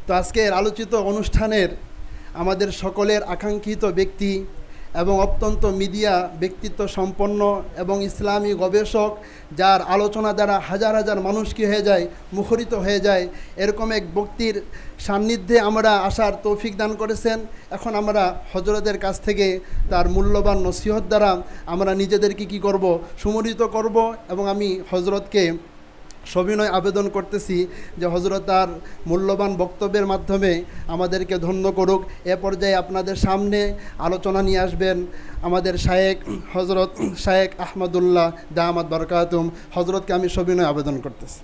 তো আজকের আলোচিত অনুষ্ঠানের আমাদের সকলের আকাঙ্ক্ষিত ব্যক্তি এবং অত্যন্ত মিডিয়া ব্যক্তিত্ব সম্পন্ন এবং ইসলামী গবেষক, যার আলোচনা দ্বারা হাজার হাজার মানুষ কী হয়ে যায়, মুখরিত হয়ে যায়, এরকম এক ব্যক্তির সান্নিধ্যে আমরা আসার তৌফিক দান করেছেন। এখন আমরা হজরতের কাছ থেকে তার মূল্যবান নসিহত দ্বারা আমরা নিজেদেরকে কী করব, সুমরিত করব। এবং আমি হজরতকে সবিনয় আবেদন করতেছি যে হজরত তার মূল্যবান বক্তব্যের মাধ্যমে আমাদেরকে ধন্য করুক। এ পর্যায়ে আপনাদের সামনে আলোচনা নিয়ে আসবেন আমাদের শায়েখ হজরত শায়েখ আহমদুল্লাহ দামাত বরকাতুম। হজরতকে আমি সবিনয় আবেদন করতেছি।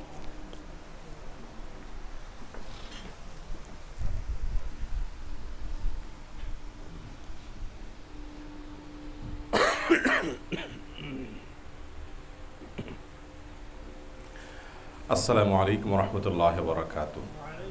আসসালামু আলাইকুম রহমতুল্লাহ বরকাতুহ।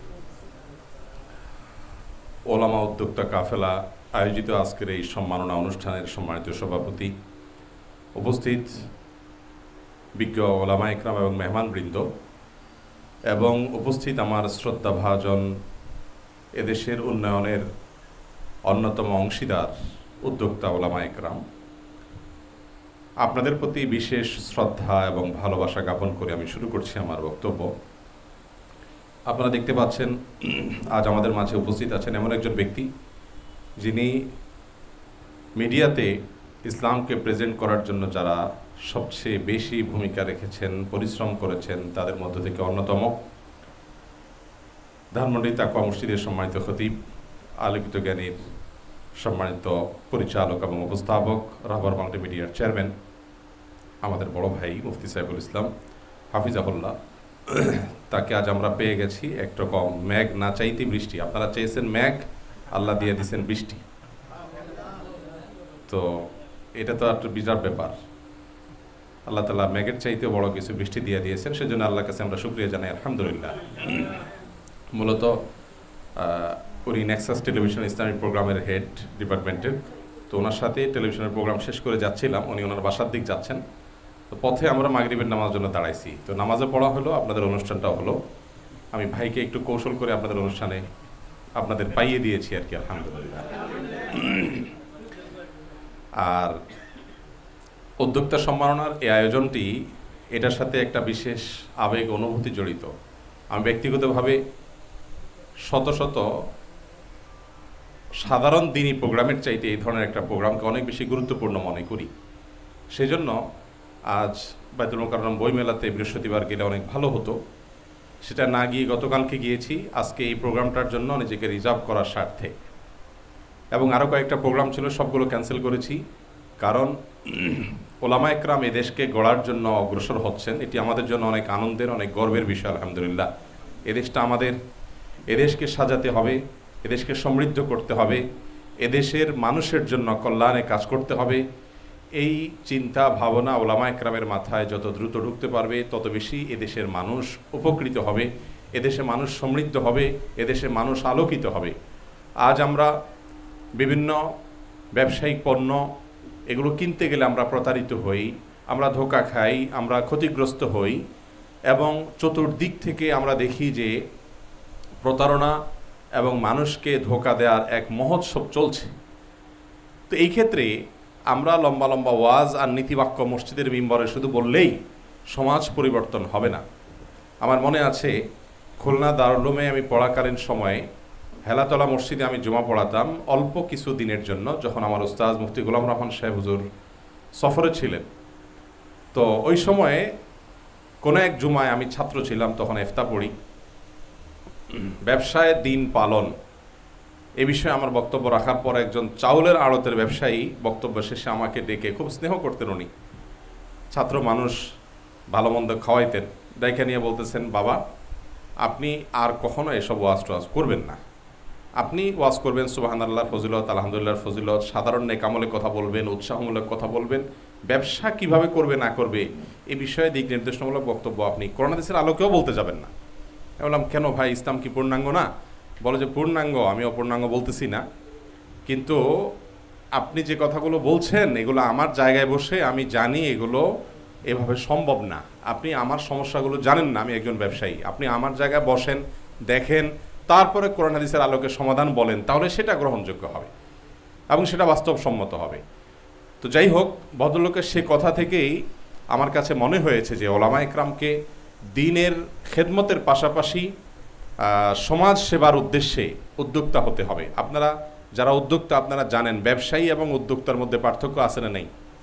ওলামা উদ্যোক্তা কাফেলা আয়োজিত আজকের এই সম্মাননা অনুষ্ঠানের সম্মানিত সভাপতি, উপস্থিত বিজ্ঞ ওলামা ইকরাম এবং মেহমানবৃন্দ, এবং উপস্থিত আমার শ্রদ্ধাভাজন এদেশের উন্নয়নের অন্যতম অংশীদার উদ্যোক্তা ওলামা ইকরাম, আপনাদের প্রতি বিশেষ শ্রদ্ধা এবং ভালোবাসা জ্ঞাপন করে আমি শুরু করছি আমার বক্তব্য। আপনারা দেখতে পাচ্ছেন আজ আমাদের মাঝে উপস্থিত আছেন এমন একজন ব্যক্তি যিনি মিডিয়াতে ইসলামকে প্রেজেন্ট করার জন্য যারা সবচেয়ে বেশি ভূমিকা রেখেছেন, পরিশ্রম করেছেন, তাদের মধ্য থেকে অন্যতম ধানমন্ডি তাকওয়া মসজিদের সম্মানিত খতিব, আলোকিত জ্ঞানীর সম্মানিত পরিচালক এবং উপস্থাপক, রাবার মাল্টিমিডিয়ার চেয়ারম্যান, আমাদের বড় ভাই মুফতি সাহেবুল ইসলাম হাফিজাহুল্লাহ। তাকে আজ আমরা পেয়ে গেছি একরকম মেঘ না চাইতে বৃষ্টি। আপনারা চেয়েছেন মেঘ, আল্লাহ দিয়ে দিয়েছেন বৃষ্টি। তো এটা তো একটা বিরাট ব্যাপার। আল্লাহ তাআলা মেঘের চাইতেও বড় কিছু বৃষ্টি দিয়ে দিয়েছেন, সেজন্য আল্লাহর কাছে আমরা শুকরিয়া জানাই, আলহামদুলিল্লাহ। মূলত উনি নেক্সাস টেলিভিশন ইসলামিক প্রোগ্রামের হেড ডিপার্টমেন্টের। তো ওনার সাথে টেলিভিশনের প্রোগ্রাম শেষ করে যাচ্ছিলাম, উনি ওনার বাসার দিক যাচ্ছেন। তো পথে আমরা মাগরিবের নামাজের জন্য দাঁড়াইছি। তো নামাজে পড়া হলো, আপনাদের অনুষ্ঠানটাও হলো। আমি ভাইকে একটু কৌশল করে আপনাদের অনুষ্ঠানে আপনাদের পাইয়ে দিয়েছি আর কি, আলহামদুলিল্লাহ। আর উদ্যোক্তা সম্মাননার এই আয়োজনটি, এটার সাথে একটা বিশেষ আবেগ অনুভূতি জড়িত। আমি ব্যক্তিগতভাবে শত শত সাধারণ দিনই প্রোগ্রামের চাইতে এই ধরনের একটা প্রোগ্রামকে অনেক বেশি গুরুত্বপূর্ণ মনে করি। সেজন্য আজ বাইতুল মোকাররম বইমেলাতে বৃহস্পতিবার গেলে অনেক ভালো হতো, সেটা না গিয়ে গতকালকে গিয়েছি আজকে এই প্রোগ্রামটার জন্য নিজেকে রিজার্ভ করার স্বার্থে। এবং আরও কয়েকটা প্রোগ্রাম ছিল, সবগুলো ক্যান্সেল করেছি, কারণ ওলামা একরাম এ দেশকে গড়ার জন্য অগ্রসর হচ্ছেন। এটি আমাদের জন্য অনেক আনন্দের, অনেক গর্বের বিষয়, আলহামদুলিল্লাহ। এদেশটা আমাদের, এদেশকে সাজাতে হবে, এদেশকে সমৃদ্ধ করতে হবে, এদেশের মানুষের জন্য কল্যাণে কাজ করতে হবে। এই চিন্তা ভাবনা ওলামা একরামের মাথায় যত দ্রুত ঢুকতে পারবে, তত বেশি এদেশের মানুষ উপকৃত হবে, এদেশে মানুষ সমৃদ্ধ হবে, এদেশে মানুষ আলোকিত হবে। আজ আমরা বিভিন্ন ব্যবসায়িক পণ্য এগুলো কিনতে গেলে আমরা প্রতারিত হই, আমরা ধোঁকা খাই, আমরা ক্ষতিগ্রস্ত হই, এবং চতুর্দিক থেকে আমরা দেখি যে প্রতারণা এবং মানুষকে ধোঁকা দেওয়ার এক মহোৎসব চলছে। তো এই ক্ষেত্রে আমরা লম্বা লম্বা ওয়াজ আর নীতিবাক্য মসজিদের মিম্বরে শুধু বললেই সমাজ পরিবর্তন হবে না। আমার মনে আছে খুলনা দারুল উলুমে আমি পড়াকালীন সময়ে হেলাতলা মসজিদে আমি জুমা পড়াতাম অল্প কিছু দিনের জন্য, যখন আমার উস্তাদ মুফতি গোলাম রহমান সাহেব হুজুর সফরে ছিলেন। তো ওই সময়ে কোনো এক জুমায় আমি ছাত্র ছিলাম, তখন ইফতা পড়ি। ব্যবসায় দিন পালন এ বিষয়ে আমার বক্তব্য রাখার পর একজন চাউলের আড়তের ব্যবসায়ী বক্তব্য শেষে আমাকে ডেকে, খুব স্নেহ করতেন উনি, ছাত্র মানুষ, ভালো মন্দ খাওয়াইতেন, ডেকে নিয়ে বলতেছেন, বাবা আপনি আর কখনো এসব ওয়াজ টোয়াজ করবেন না। আপনি ওয়াজ করবেন সুবহানাল্লাহর ফজিলত, আলহামদুলিল্লাহর ফজিলত, সাধারণ নেকামলের কথা বলবেন, উৎসাহমূলক কথা বলবেন। ব্যবসা কিভাবে করবে না করবে এ বিষয়ে দিক নির্দেশনামূলক বক্তব্য আপনি করোনা দেশের আলোকেও বলতে যাবেন না। আমি বললাম, কেন ভাই, ইসলাম কি পূর্ণাঙ্গ না? বলে যে পূর্ণাঙ্গ, আমি অপূর্ণাঙ্গ বলতেছি না, কিন্তু আপনি যে কথাগুলো বলছেন এগুলো আমার জায়গায় বসে আমি জানি এগুলো এভাবে সম্ভব না। আপনি আমার সমস্যাগুলো জানেন না, আমি একজন ব্যবসায়ী। আপনি আমার জায়গায় বসেন, দেখেন তারপরে কোরআন হাদিসের আলোকে সমাধান বলেন, তাহলে সেটা গ্রহণযোগ্য হবে এবং সেটা বাস্তবসম্মত হবে। তো যাই হোক, ভদ্রলোকের সে কথা থেকেই আমার কাছে মনে হয়েছে যে ওলামা একরামকে দ্বীনের খেদমতের পাশাপাশি সমাজ সেবার উদ্দেশ্যে উদ্যোক্তা হতে হবে। আপনারা যারা উদ্যোক্তা, আপনারা জানেন ব্যবসায়ী এবং উদ্যোক্তার মধ্যে পার্থক্য আছে না নেই?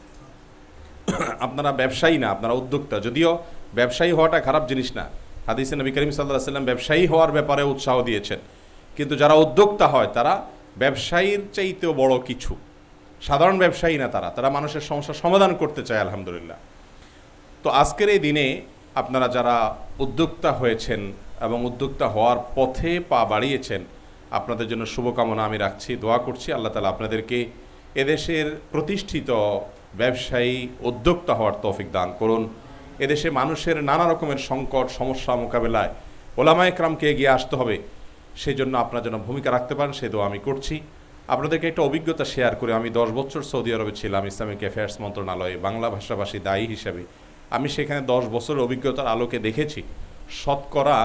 আপনারা ব্যবসায়ী না, আপনারা উদ্যোক্তা। যদিও ব্যবসায়ী হওয়াটা খারাপ জিনিস না, হাদিসে নবী করিম সাল্লাল্লাহু আলাইহি ওয়াসাল্লাম ব্যবসায়ী হওয়ার ব্যাপারে উৎসাহ দিয়েছেন, কিন্তু যারা উদ্যোক্তা হয় তারা ব্যবসায়ীর চাইতেও বড় কিছু। সাধারণ ব্যবসায়ী না, তারা মানুষের সমস্যার সমাধান করতে চায়, আলহামদুলিল্লাহ। তো আজকের এই দিনে আপনারা যারা উদ্যোক্তা হয়েছেন এবং উদ্যোক্তা হওয়ার পথে পা বাড়িয়েছেন, আপনাদের জন্য শুভকামনা আমি রাখছি, দোয়া করছি আল্লাহ তাআলা আপনাদেরকে এদেশের প্রতিষ্ঠিত ব্যবসায়ী উদ্যোক্তা হওয়ার তৌফিক দান করুন। এদেশে মানুষের নানা রকমের সংকট সমস্যা মোকাবেলায় ওলামা একরামকে এগিয়ে আসতে হবে, সেই জন্য আপনারা যেন ভূমিকা রাখতে পারেন, সে দোয়া আমি করছি। আপনাদেরকে একটা অভিজ্ঞতা শেয়ার করে, আমি 10 বছর সৌদি আরবে ছিলাম ইসলামিক অ্যাফেয়ার্স মন্ত্রণালয়ে বাংলা ভাষাভাষী দায়ী হিসাবে। আমি সেখানে 10 বছরের অভিজ্ঞতার আলোকে দেখেছি শতকরা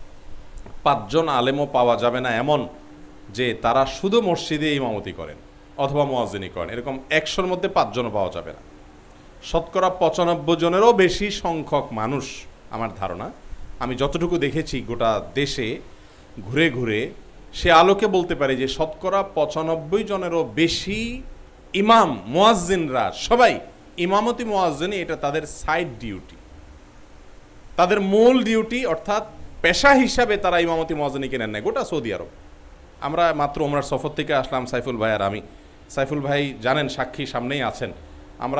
5 জন আলেমও পাওয়া যাবে না এমন যে তারা শুধু মসজিদে ইমামতি করেন অথবা মুয়াজ্জিনি করেন, এরকম 100-র মধ্যে 5 জনও পাওয়া যাবে না। শতকরা 95 জনেরও বেশি সংখ্যক মানুষ, আমার ধারণা, আমি যতটুকু দেখেছি গোটা দেশে ঘুরে ঘুরে, সে আলোকে বলতে পারি যে শতকরা 95 জনেরও বেশি ইমাম মুয়াজ্জিনরা সবাই ইমামতি মুয়াজ্জিনি এটা তাদের সাইড ডিউটি, তাদের মূল ডিউটি, অর্থাৎ পেশা হিসাবে তারা ইমামতি মুয়াজ্জিনি কেনেন না গোটা সৌদি আরব। আমরা মাত্র ওমরার সফর থেকে আসলাম, সাইফুল ভাই আর আমি। সাইফুল ভাই জানেন, সাক্ষী সামনেই আছেন। আমরা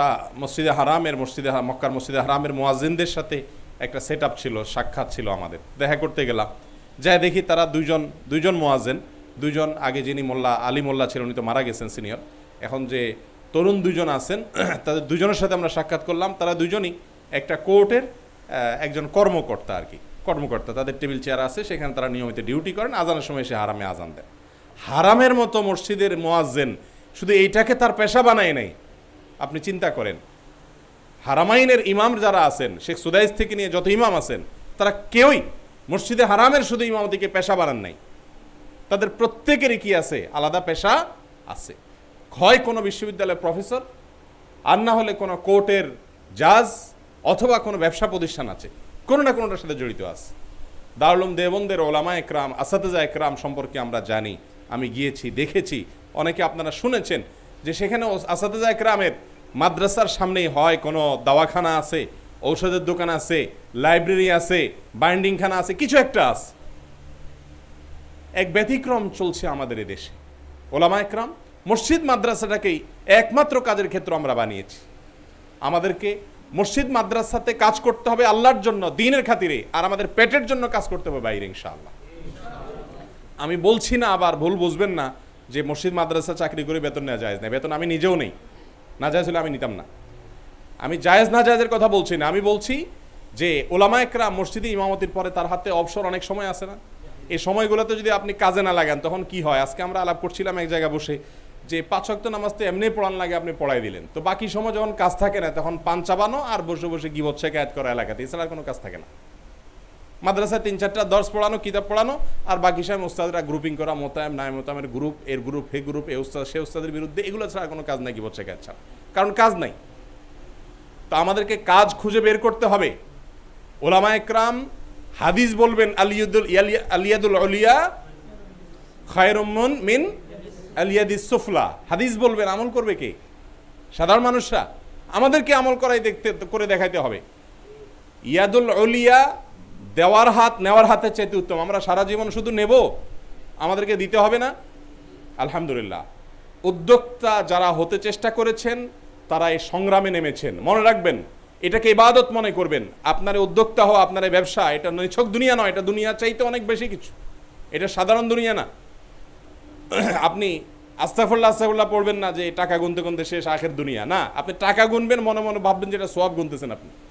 মক্কার মসজিদে হারামের মুয়াজ্জিনদের সাথে একটা সেট আপ ছিল, সাক্ষাৎ ছিল আমাদের, দেখা করতে গেলাম। যাই দেখি তারা দুইজন মুয়াজ্জিন, দুইজন, আগে যিনি আলী মোল্লা ছিলেন উনি তো মারা গেছেন সিনিয়র, এখন যে তরুণ দুইজন আছেন তাদের দুজনের সাথে আমরা সাক্ষাৎ করলাম। তারা দুজনই একটা কোর্টের একজন কর্মকর্তা আর কি, কর্মকর্তা, তাদের টেবিল চেয়ার আছে, সেখানে তারা নিয়মিত ডিউটি করেন, আজানের সময় এসে হারামে আজান দেন। হারামের মতো মসজিদের মুয়াজ্জিন শুধু এইটাকে তার পেশা বানায় নাই। আপনি চিন্তা করেন, হারামাইনের ইমাম যারা আছেন, শেখ সুদাইস থেকে নিয়ে যত ইমাম আছেন, তারা কেউই মসজিদে হারামের শুধু ইমামতিকে পেশা বানান নাই। তাদের প্রত্যেকেরই কি আছে? আলাদা পেশা আছে। হয় কোনো বিশ্ববিদ্যালয়ের প্রফেসর, আর না হলে কোনো কোর্টের জাজ, অথবা কোনো ব্যবসা প্রতিষ্ঠান আছে, কোনো না কোনোটার সাথে জড়িত আছে। দারুল উলুম দেওবন্দের ওলামা একরাম, আসাতিজা একরাম সম্পর্কে আমরা জানি, আমি গিয়েছি, দেখেছি, অনেকে আপনারা শুনেছেন যে সেখানে আসাতিজা একরামের মাদ্রাসার সামনেই হয় কোনো দাওয়াখানা আছে, ঔষধের দোকান আছে, লাইব্রেরি আছে, বাইন্ডিংখানা আছে, কিছু একটা আছে। এক ব্যতিক্রম চলছে আমাদের এদেশে। ওলামা একরাম মসজিদ মাদ্রাসাটাকেই একমাত্র কাজের ক্ষেত্র আমরা বানিয়েছি। আমাদেরকে মসজিদ মাদ্রাসাতে কাজ করতে হবে আল্লাহর জন্য, দ্বীনের খাতিরে, আর আমাদের পেটের জন্য কাজ করতে হবে বাইরে, ইনশাআল্লাহ। আমি বলছি না, আবার ভুল বুঝবেন না, যে মসজিদ মাদ্রাসা চাকরি করে বেতন নেওয়া জায়েজ না। বেতন আমি নিজেও নেই, না জায়েজ হলে আমি নিতাম না। আমি জায়েজ না জায়েজের কথা বলছি না, আমি বলছি যে ওলামা একরাম মসজিদে ইমামতির পরে তার হাতে অবসর অনেক সময় আছে না, এই সময়গুলোতে যদি আপনি কাজে না লাগান তখন কি হয়? আজকে আমরা আলাপ করছিলাম এক জায়গায় বসে যে 5 ওয়াক্ত নামাজ তো এমনি পড়ান লাগে, আপনি পড়াই দিলেন, তো বাকি সময় যখন কাজ থাকে না তখন পান চাবানো আর বসে বসে গীবত শিকায়াত করা এলাকাতে, এছাড়া আর কোনো কাজ থাকে না। মাদ্রাসায় 3-4টা দর্শ পড়ানো, কিতাব পড়ানো, আর বাকি সময় উস্তাদরা গ্রুপিং করা, মোতায়েম নাই মোতায়েমের গ্রুপ, এর গ্রুপ, হে গ্রুপ, এ উস্তাদ সে উস্তাদের বিরুদ্ধে, এগুলো ছাড়া কোনো কাজ নাই গীবত শিকায়াত ছাড়া, কারণ কাজ নাই। তো আমাদেরকে কাজ খুঁজে বের করতে হবে। ওলামা একরাম হাদিস বলবেন, আলিয়াদুল উলিয়া খায়রুম মিন আলিয়াদিস সুফলা, হাদিস বলবেন, আমল করবে কে? সাধারণ মানুষরা। আমাদেরকে আমল করে দেখাইতে হবে। ইয়াদুল উলিয়া, দেওয়ার হাত নেওয়ার হাতের চাইতে উত্তম। আমরা সারা জীবন শুধু নেব, আমাদেরকে দিতে হবে না। আলহামদুলিল্লাহ, উদ্যোক্তা যারা হতে চেষ্টা করেছেন তারা এই সংগ্রামে নেমেছেন। মনে রাখবেন, এটাকে ইবাদত মনে করবেন। আপনার উদ্যোক্তা হওয়া, আপনার ব্যবসা, এটা নিছক দুনিয়া নয়, এটা দুনিয়া চাইতে অনেক বেশি কিছু, এটা সাধারণ দুনিয়া না। আপনি আস্তাগফিরুল্লাহ পড়বেন না যে টাকা গুনতে গুনতে শেষ আখের দুনিয়া, না, আপনি টাকা গুনবেন, মনে মনে ভাববেন যেটা সওয়াব গুনতেছেন আপনি।